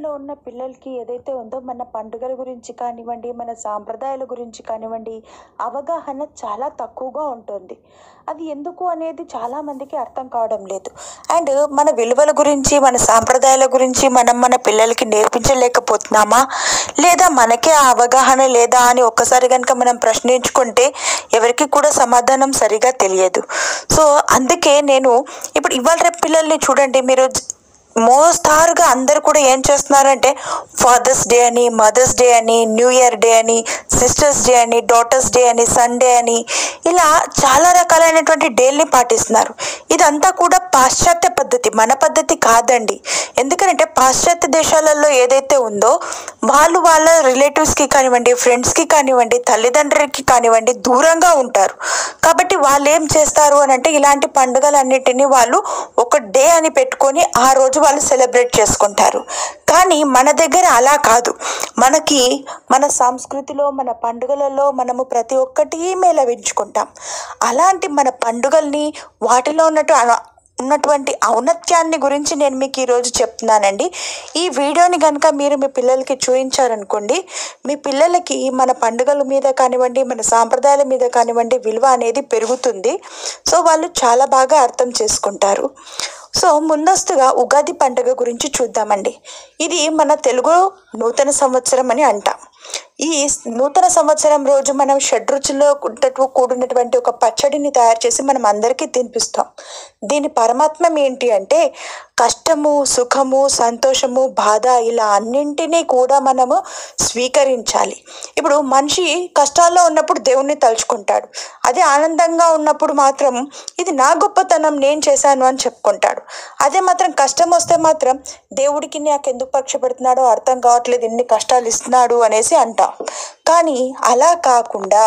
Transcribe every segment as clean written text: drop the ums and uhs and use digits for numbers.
రోజులలో ఉన్న పిల్లలకి ఏదైతే ఉందో మన పండుగల గురించి కానివ్వండి, మన సాంప్రదాయాల గురించి కానివ్వండి, అవగాహన చాలా తక్కువగా ఉంటుంది. అది ఎందుకు అనేది చాలామందికి అర్థం కావడం లేదు. అండ్ మన విలువల గురించి, మన సాంప్రదాయాల గురించి మనం మన పిల్లలకి నేర్పించలేకపోతున్నామా? లేదా మనకే ఆ అవగాహన లేదా అని ఒక్కసారి కనుక మనం ప్రశ్నించుకుంటే ఎవరికి కూడా సమాధానం సరిగా తెలియదు. సో అందుకే నేను ఇప్పుడు ఇవాళ రేపు పిల్లల్ని చూడండి మీరు, మోస్తారుగా అందరు కూడా ఏం చేస్తున్నారంటే ఫాదర్స్ డే అని, మదర్స్ డే అని, న్యూ ఇయర్ డే అని, సిస్టర్స్ డే అని, డాటర్స్ డే అని, సండే అని, ఇలా చాలా రకాలైనటువంటి డేల్ని పాటిస్తున్నారు. ఇదంతా కూడా పాశ్చాత్య పద్ధతి, మన పద్ధతి కాదండి. ఎందుకంటే పాశ్చాత్య దేశాలలో ఏదైతే ఉందో వాళ్ళు వాళ్ళ రిలేటివ్స్కి కానివ్వండి, ఫ్రెండ్స్కి కానివ్వండి, తల్లిదండ్రులకి కానివ్వండి దూరంగా ఉంటారు. కాబట్టి వాళ్ళు ఏం చేస్తారు అని అంటే ఇలాంటి పండుగలన్నిటినీ వాళ్ళు ఒక డే అని పెట్టుకొని ఆ రోజు వాళ్ళు సెలబ్రేట్ చేసుకుంటారు. కానీ మన దగ్గర అలా కాదు. మనకి మన సంస్కృతిలో, మన పండుగలలో మనము ప్రతి ఒక్కటి మేళవించుకుంటాం. అలాంటి మన పండుగల్ని, వాటిలో ఉన్నటువంటి ఔన్నత్యాన్ని గురించి నేను మీకు ఈరోజు చెప్తున్నానండి. ఈ వీడియోని కనుక మీరు మీ పిల్లలకి చూపించారనుకోండి, మీ పిల్లలకి మన పండుగల మీద కానివ్వండి, మన సాంప్రదాయాల మీద కానివ్వండి విలువ అనేది పెరుగుతుంది. సో వాళ్ళు చాలా బాగా అర్థం చేసుకుంటారు. సో ముందస్తుగా ఉగాది పండుగ గురించి చూద్దామండి. ఇది మన తెలుగు నూతన సంవత్సరం అని అంటాం. ఈ నూతన సంవత్సరం రోజు మనం షడ్రుచులతో కూడినటువంటి ఒక పచ్చడిని తయారు చేసి మనం అందరికీ తినిపిస్తాం. దీని పరమాత్మం ఏంటి అంటే కష్టము, సుఖము, సంతోషము, బాధ ఇలా అన్నింటినీ కూడా మనము స్వీకరించాలి. ఇప్పుడు మనిషి కష్టాల్లో ఉన్నప్పుడు దేవుణ్ణి తలుచుకుంటాడు. అదే ఆనందంగా ఉన్నప్పుడు మాత్రం ఇది నా గొప్పతనం, నేను చేశాను అని చెప్పుకుంటాడు. అదే మాత్రం కష్టం వస్తే మాత్రం దేవుడికి నాకు ఎందుకు పరీక్ష పెడుతున్నాడో అర్థం కావట్లేదు, ఇన్ని కష్టాలు ఇస్తున్నాడు అనేసి అంటాం. కానీ అలా కాకుండా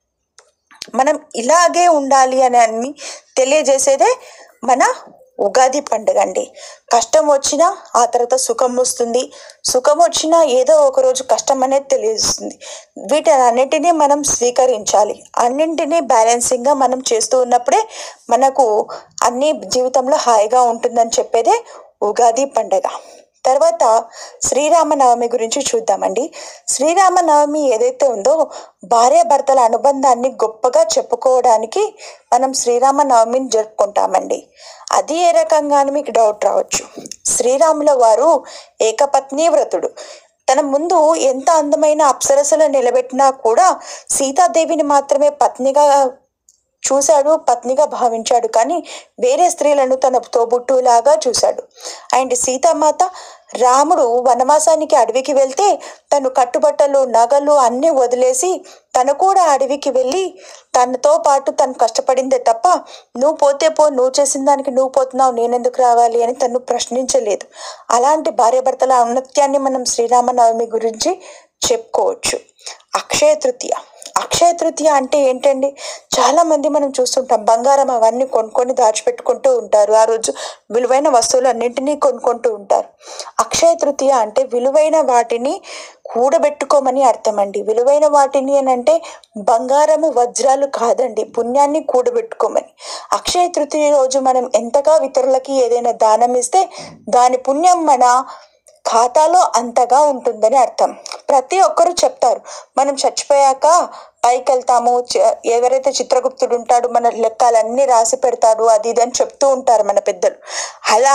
మనం ఇలాగే ఉండాలి అని తెలియజేసేదే మన ఉగాది పండుగ అండి. కష్టం వచ్చినా ఆ తర్వాత సుఖం వస్తుంది, సుఖం వచ్చినా ఏదో ఒకరోజు కష్టం అనేది తెలియజేస్తుంది. వీటన్నిటినీ మనం స్వీకరించాలి. అన్నింటినీ బ్యాలెన్సింగ్గా మనం చేస్తూ ఉన్నప్పుడే మనకు అన్ని జీవితంలో హాయిగా ఉంటుందని చెప్పేదే ఉగాది పండుగ. తర్వాత శ్రీరామనవమి గురించి చూద్దామండి. శ్రీరామనవమి ఏదైతే ఉందో భార్యాభర్తల అనుబంధాన్ని గొప్పగా చెప్పుకోవడానికి మనం శ్రీరామనవమిని జరుపుకుంటామండి. అది ఏ రకంగా అని మీకు డౌట్ రావచ్చు. శ్రీరాముల వారు ఏకపత్ని వ్రతుడు. తన ముందు ఎంత అందమైన అప్సరసలు నిలబెట్టినా కూడా సీతాదేవిని మాత్రమే పత్నిగా చూశాడు, పత్నిగా భావించాడు. కానీ వేరే స్త్రీలను తన తోబుట్టులాగా చూశాడు. అండ్ సీతామాత, రాముడు వనవాసానికి అడవికి వెళ్తే తను కట్టుబట్టలు, నగలు అన్నీ వదిలేసి తను కూడా అడవికి వెళ్ళి తనతో పాటు తను కష్టపడిందే తప్ప నువ్వు పోతే పో, నువ్వు చేసిన దానికి నువ్వు పోతున్నావు, నేనెందుకు రావాలి అని తను ప్రశ్నించలేదు. అలాంటి భార్యాభర్తల ఔన్నత్యాన్ని మనం శ్రీరామనవమి గురించి చెప్పుకోవచ్చు. అక్షయ తృతీయ. అక్షయ తృతీయ అంటే ఏంటండి? చాలామంది మనం చూస్తుంటాం బంగారం అవన్నీ కొనుక్కొని దాచిపెట్టుకుంటూ ఉంటారు. ఆ రోజు విలువైన వస్తువులు అన్నింటినీ కొనుక్కుంటూ ఉంటారు. అక్షయ తృతీయ అంటే విలువైన వాటిని కూడబెట్టుకోమని అర్థం అండి. విలువైన వాటిని అని అంటే బంగారము, వజ్రాలు కాదండి, పుణ్యాన్ని కూడబెట్టుకోమని. అక్షయ తృతీయ రోజు మనం ఎంతగా ఇతరులకి ఏదైనా దానం ఇస్తే దాని పుణ్యం మన ఖాతాలో అంతగా ఉంటుందని అర్థం. ప్రతి ఒక్కరూ చెప్తారు మనం చచ్చిపోయాక పైకి వెళ్తాము, ఎవరైతే చిత్రగుప్తుడు ఉంటాడు మన లెక్కలన్నీ రాసి పెడతాడు, అది ఇది అని చెప్తూ ఉంటారు మన పెద్దలు. అలా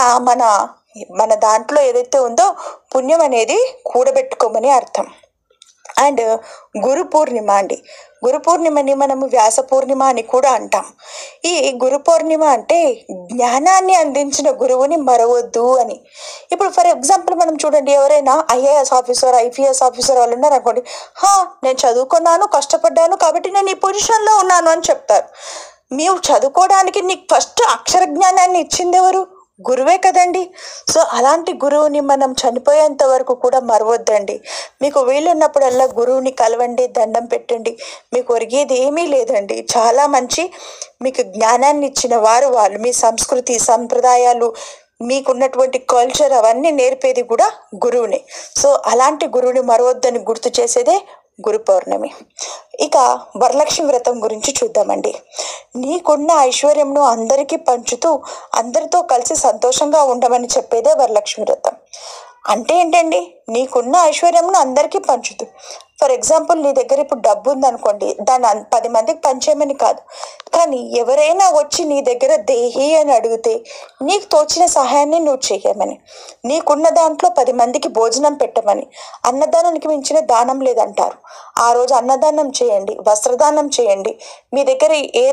మన దాంట్లో ఏదైతే ఉందో పుణ్యం అనేది కూడబెట్టుకోమని అర్థం. అండ్ గురు పూర్ణిమ అండి. గురు పూర్ణిమని మనము వ్యాస పూర్ణిమ అని కూడా అంటాం. ఈ గురు పూర్ణిమ అంటే జ్ఞానాన్ని అందించిన గురువుని మరవద్దు అని. ఇప్పుడు ఫర్ ఎగ్జాంపుల్ మనం చూడండి, ఎవరైనా ఐఏఎస్ ఆఫీసర్, ఐపీఎస్ ఆఫీసర్ వాళ్ళు ఉన్నారు అనుకోండి, నేను చదువుకున్నాను, కష్టపడ్డాను కాబట్టి నేను ఈ పొజిషన్లో ఉన్నాను అని చెప్తారు. మీరు చదువుకోవడానికి నీకు ఫస్ట్ అక్షర జ్ఞానాన్ని ఇచ్చింది ఎవరు? గురువే కదండి. సో అలాంటి గురువుని మనం చనిపోయేంత వరకు కూడా మరవద్దండి. మీకు వీలున్నప్పుడల్లా గురువుని కలవండి, దండం పెట్టండి. మీకు ఒరిగేది ఏమీ లేదండి. చాలా మంచి మీకు జ్ఞానాన్ని ఇచ్చిన వారు వాళ్ళు. మీ సంస్కృతి, సంప్రదాయాలు, మీకున్నటువంటి కల్చర్ అవన్నీ నేర్పేది కూడా గురువునే. సో అలాంటి గురువుని మరవద్దని గుర్తు చేసేదే గురు పౌర్ణమి. ఇక వరలక్ష్మి వ్రతం గురించి చూద్దామండి. నీకున్న ఐశ్వర్యంను అందరికీ పంచుతూ అందరితో కలిసి సంతోషంగా ఉండమని చెప్పేదే వరలక్ష్మి వ్రతం. అంటే ఏంటండి, నీకున్న ఐశ్వర్యంను అందరికీ పంచుతూ. ఫర్ ఎగ్జాంపుల్, నీ దగ్గర ఇప్పుడు డబ్బు ఉందనుకోండి, దాన్ని 10 మందికి పంచేయమని కాదు, కానీ ఎవరైనా వచ్చి నీ దగ్గర దేహి అని అడిగితే నీకు తోచిన సహాయాన్ని నువ్వు చేయమని, నీకున్న దాంట్లో 10 మందికి భోజనం పెట్టమని. అన్నదానానికి మించిన దానం లేదంటారు. ఆ రోజు అన్నదానం చేయండి, వస్త్రదానం చేయండి. మీ దగ్గర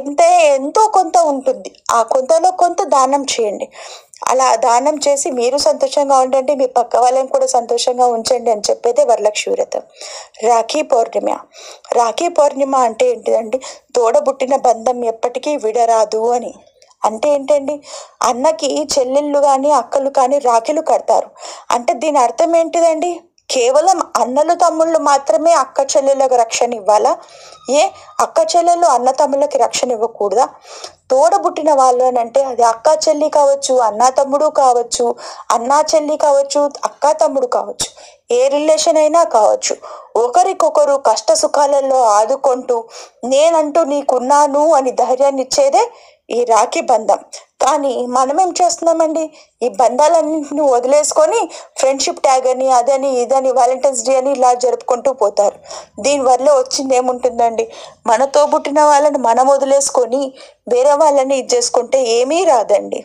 ఎంతో కొంత ఉంటుంది, ఆ కొంతలో కొంత దానం చేయండి. అలా దానం చేసి మీరు సంతోషంగా ఉండండి, మీ పక్క వాళ్ళని కూడా సంతోషంగా ఉంచండి అని చెప్పేదే వరలక్ష్మి వ్రతం. రాఖీ పౌర్ణిమ. రాఖీ పౌర్ణిమ అంటే ఏంటిదండి, తోడబుట్టిన బంధం ఎప్పటికీ విడరాదు అని. అంటే ఏంటండి, అన్నకి చెల్లెళ్ళు కానీ అక్కలు కానీ రాఖీలు కడతారు. అంటే దీని అర్థం ఏంటిదండి, కేవలం అన్నలు తమ్ముళ్ళు మాత్రమే అక్క చెల్లెళ్ళకు రక్షణ ఇవ్వాలా? ఏ అక్క చెల్లెళ్ళు అన్న తమ్ముళ్ళకి రక్షణ ఇవ్వకూడదా? తోడబుట్టిన వాళ్ళు అని అంటే అది అక్క చెల్లి కావచ్చు, అన్న తమ్ముడు కావచ్చు, అన్నా చెల్లి కావచ్చు, అక్క తమ్ముడు కావచ్చు, ఏ రిలేషన్ అయినా కావచ్చు. ఒకరికొకరు కష్ట సుఖాలలో ఆదుకుంటూ నేనంటూ నీకున్నాను అని ధైర్యాన్ని ఇచ్చేదే ఈ రాఖీ బంధం. కానీ మనం ఏం చేస్తున్నామండి, ఈ బంధాలన్నింటిని వదిలేసుకొని ఫ్రెండ్షిప్ ట్యాగ్ అని అదని ఇదని వ్యాలంటైన్స్ డే అని ఇలా జరుపుకుంటూ పోతారు. దీనివల్ల వచ్చింది ఏముంటుందండి, మనతో పుట్టిన వాళ్ళని మనం వదిలేసుకొని వేరే వాళ్ళని ఇది చేసుకుంటే ఏమీ రాదండి.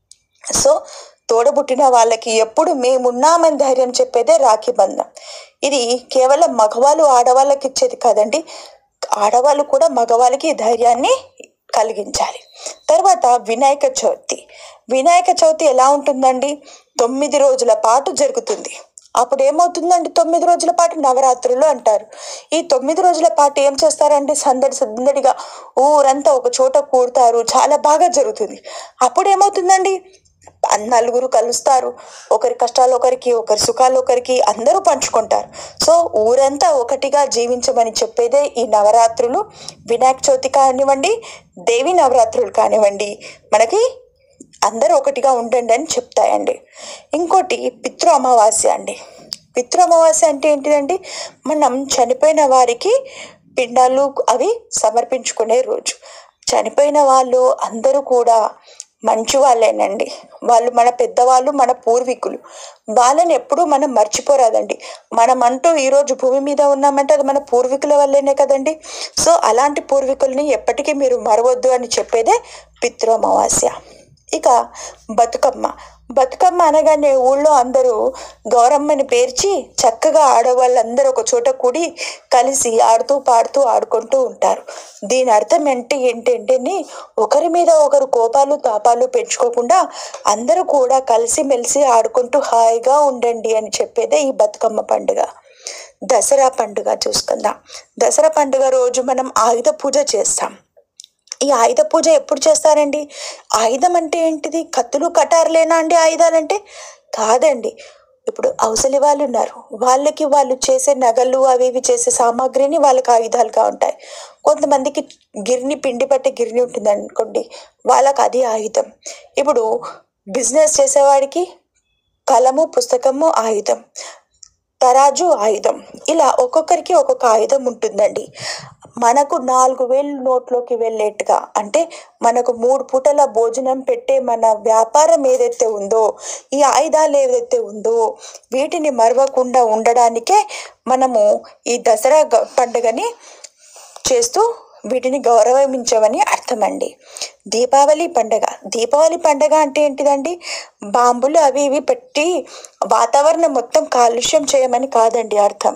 సో తోడబుట్టిన వాళ్ళకి ఎప్పుడు మేమున్నామని ధైర్యం చెప్పేదే రాఖీ బంధం. ఇది కేవలం మగవాళ్ళు ఆడవాళ్ళకి ఇచ్చేది కాదండి, ఆడవాళ్ళు కూడా మగవాళ్ళకి ధైర్యాన్ని కలిగించాలి. తర్వాత వినాయక చవితి. వినాయక చవితి ఎలా ఉంటుందండి, 9 రోజుల పాటు జరుగుతుంది. అప్పుడు ఏమవుతుందండి, 9 రోజుల పాటు నవరాత్రులు అంటారు. ఈ 9 రోజుల పాటు ఏం చేస్తారండి, సందడి సందడిగా ఊరంతా ఒక చోట కూడతారు, చాలా బాగా జరుగుతుంది. అప్పుడు ఏమవుతుందండి, నలుగురు కలుస్తారు, ఒకరి కష్టాలు ఒకరికి, ఒకరి సుఖాలు ఒకరికి, అందరూ పంచుకుంటారు. సో ఊరంతా ఒకటిగా జీవించమని చెప్పేదే ఈ నవరాత్రులు. వినాయక చవితి కానివ్వండి, దేవి నవరాత్రులు కానివ్వండి, మనకి అందరూ ఒకటిగా ఉండండి అని చెప్తాయండి. ఇంకోటి పితృ అమావాస్య అండి. పితృ అమావాస్య అంటే ఏంటిదండి, మనం చనిపోయిన వారికి పిండాలు అవి సమర్పించుకునే రోజు. చనిపోయిన వాళ్ళు అందరూ కూడా మంచి వాళ్ళేనండి. వాళ్ళు మన పెద్దవాళ్ళు, మన పూర్వీకులు. వాళ్ళని ఎప్పుడూ మనం మర్చిపోరాదండి. మనం అంటూ ఈరోజు భూమి మీద ఉన్నామంటే అది మన పూర్వీకుల వల్లేనే కదండి. సో అలాంటి పూర్వీకుల్ని ఎప్పటికీ మీరు మరవద్దు అని చెప్పేదే పితృ అమావాస్య. ఇక బతుకమ్మ. బతుకమ్మ అనగానే ఊళ్ళో అందరూ గౌరమ్మని పేర్చి చక్కగా ఆడవాళ్ళందరూ ఒక చోట కూడి కలిసి ఆడుతూ పాడుతూ ఆడుకుంటూ ఉంటారు. దీని అర్థం ఏంటంటే ఒకరి మీద ఒకరు కోపాలు తాపాలు పెంచుకోకుండా అందరూ కూడా కలిసిమెలిసి ఆడుకుంటూ హాయిగా ఉండండి అని చెప్పేదే ఈ బతుకమ్మ పండుగ. దసరా పండుగ చూసుకుందాం. దసరా పండుగ రోజు మనం ఆయుధ పూజ చేస్తాం. ఈ ఆయుధ పూజ ఎప్పుడు చేస్తారండి, ఆయుధం అంటే ఏంటిది, కత్తులు కటారులేనా అండి ఆయుధాలంటే? కాదండి. ఇప్పుడు అవసలి వాళ్ళు ఉన్నారు, వాళ్ళకి వాళ్ళు చేసే నగలు అవి ఇవి చేసే సామాగ్రిని వాళ్ళకి ఆయుధాలుగా ఉంటాయి. కొంతమందికి పిండి పట్టే గిర్ని ఉంటుంది అనుకోండి, వాళ్ళకి అది ఆయుధం. ఇప్పుడు బిజినెస్ చేసేవాడికి కలము పుస్తకము ఆయుధం, తరాజు ఆయుధం. ఇలా ఒక్కొక్కరికి ఒక్కొక్క ఆయుధం ఉంటుందండి. మనకు 4,000 నోట్లోకి వెళ్ళేట్టుగా, అంటే మనకు 3 పూటల భోజనం పెట్టే మన వ్యాపారం ఏదైతే ఉందో, ఈ ఆయుధాలు ఏదైతే ఉందో, వీటిని మరవకుండా ఉండడానికే మనము ఈ దసరా పండుగని చేస్తూ వీటిని గౌరవించమని అర్థమండి. దీపావళి పండగ. దీపావళి పండగ అంటే ఏంటిదండి, బాంబులు అవి ఇవి పెట్టి వాతావరణం మొత్తం కాలుష్యం చేయమని కాదండి అర్థం.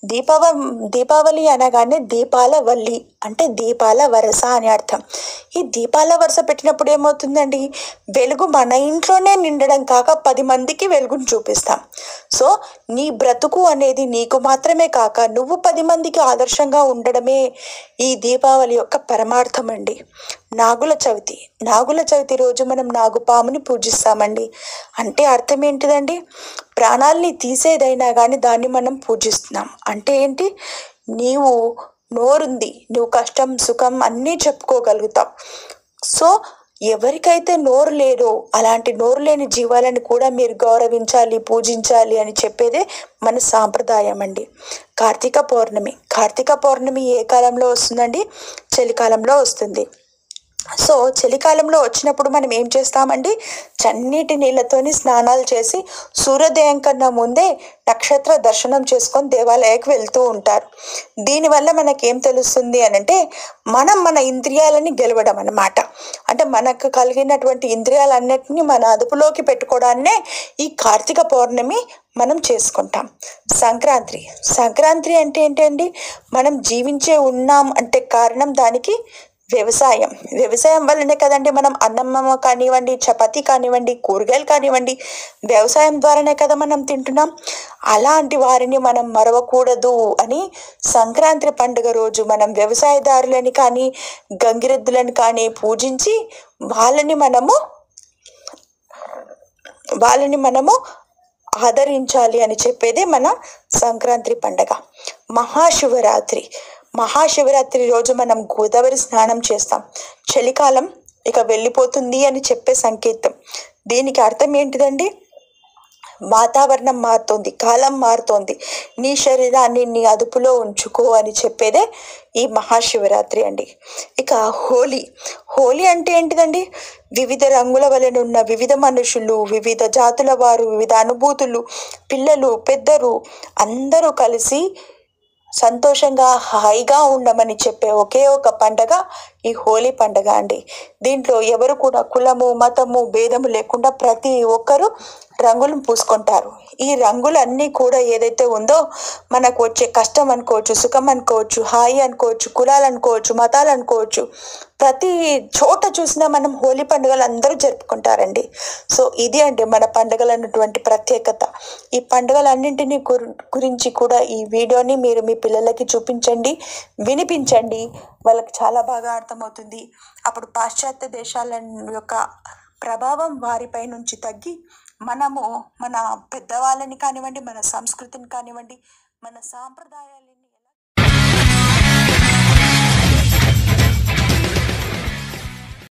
దీపావళి అనగానే దీపాల వల్లి అంటే దీపాల వరస అని అర్థం. ఈ దీపాల వరస పెట్టినప్పుడు ఏమవుతుందండి, వెలుగు మన ఇంట్లోనే నిండడం కాక 10 మందికి వెలుగును చూపిస్తాం. సో నీ బ్రతుకు అనేది నీకు మాత్రమే కాక నువ్వు 10 మందికి ఆదర్శంగా ఉండడమే ఈ దీపావళి యొక్క పరమార్థం అండి. నాగుల చవితి. నాగుల చవితి రోజు మనం నాగుపాముని పూజిస్తామండి. అంటే అర్థం ఏంటిదండి, ప్రాణాల్ని తీసేదైనా కానీ దాన్ని మనం పూజిస్తున్నాం. అంటే ఏంటి, నీవు నోరుంది, నువ్వు కష్టం సుఖం అన్నీ చెప్పుకోగలుగుతావు. సో ఎవరికైతే నోరు లేదో అలాంటి నోరు లేని జీవాలను కూడా మీరు గౌరవించాలి, పూజించాలి అని చెప్పేదే మన సాంప్రదాయం అండి. కార్తీక పౌర్ణమి. కార్తీక పౌర్ణమి ఏ కాలంలో వస్తుందండి, చలికాలంలో వస్తుంది. సో చలికాలంలో వచ్చినప్పుడు మనం ఏం చేస్తామండి, చన్నీటి నీళ్ళతోని స్నానాలు చేసి సూర్యోదయం కన్నా ముందే నక్షత్ర దర్శనం చేసుకొని దేవాలయానికి వెళ్తూ ఉంటారు. దీనివల్ల మనకేం తెలుస్తుంది అనంటే మనం మన ఇంద్రియాలని గెలవడం అన్నమాట. అంటే మనకు కలిగినటువంటి ఇంద్రియాలన్నిటినీ మన అదుపులోకి పెట్టుకోవడాన్నే ఈ కార్తీక పౌర్ణమి మనం చేసుకుంటాం. సంక్రాంతి సంక్రాంతి అంటే ఏంటండి, మనం జీవించే ఉన్నాం అంటే కారణం దానికి వ్యవసాయం. వ్యవసాయం వల్లనే కదండి మనం అన్నం కానివ్వండి, చపాతీ కానివ్వండి, కూరగాయలు కానివ్వండి, వ్యవసాయం ద్వారానే కదా మనం తింటున్నాం. అలాంటి వారిని మనం మరవకూడదు అని సంక్రాంతి పండుగ రోజు మనం వ్యవసాయదారులని కానీ గంగిరెద్దులను కానీ పూజించి వాళ్ళని మనము వాళ్ళని మనము ఆదరించాలి అని చెప్పేదే మన సంక్రాంతి పండగ. మహాశివరాత్రి మహాశివరాత్రి రోజు మనం గోదావరి స్నానం చేస్తాం. చలికాలం ఇక వెళ్ళిపోతుంది అని చెప్పే సంకేతం. దీనికి అర్థం ఏంటిదండి, వాతావరణం మారుతోంది, కాలం మారుతోంది, నీ శరీరాన్ని నీ అదుపులో ఉంచుకో అని చెప్పేదే ఈ మహాశివరాత్రి అండి. ఇక హోలీ హోలీ అంటే ఏంటిదండి, వివిధ రంగుల వలెనున్న వివిధ మనుషులు, వివిధ జాతుల వారు, వివిధ అనుభూతులు, పిల్లలు పెద్దలు అందరూ కలిసి సంతోషంగా హాయిగా ఉండమని చెప్పే ఒకే ఒక పండగ ఈ హోలీ పండగ అండి. దీంట్లో ఎవరు కూడా కులము మతము భేదము లేకుండా ప్రతి ఒక్కరూ రంగులను పూసుకుంటారు. ఈ రంగులన్నీ కూడా ఏదైతే ఉందో మనకు వచ్చే కష్టం అనుకోవచ్చు, సుఖం అనుకోవచ్చు, హాయి అనుకోవచ్చు, కులాలు అనుకోవచ్చు, మతాలు అనుకోవచ్చు, ప్రతి చోట చూసినా మనం హోలీ పండుగలు అందరూ జరుపుకుంటారండి. సో ఇది అండి మన పండుగలు అన్నటువంటి ప్రత్యేకత. ఈ పండుగలన్నింటినీ గురించి కూడా ఈ వీడియోని మీరు మీ పిల్లలకి చూపించండి, వినిపించండి. వాళ్ళకి చాలా బాగా అర్థమవుతుంది. అప్పుడు పాశ్చాత్య దేశాల యొక్క ప్రభావం వారిపై నుంచి తగ్గి మనము మన పెద్దవాళ్ళని కానివ్వండి, మన సంస్కృతిని కానివ్వండి, మన సాంప్రదాయాలు